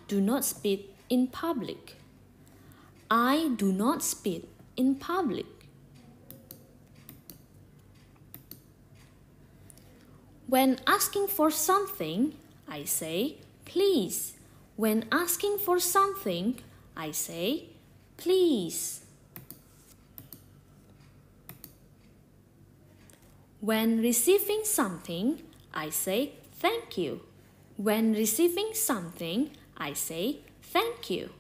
do not spit in public. I do not spit in public. When asking for something, I say, please. When asking for something, I say, please. When receiving something, I say, thank you. When receiving something, I say, thank you.